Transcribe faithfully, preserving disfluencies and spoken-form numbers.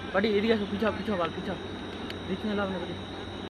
बड़ी एरिया से पीछा पीछा वाल पीछा देखने ला अपने बड़ी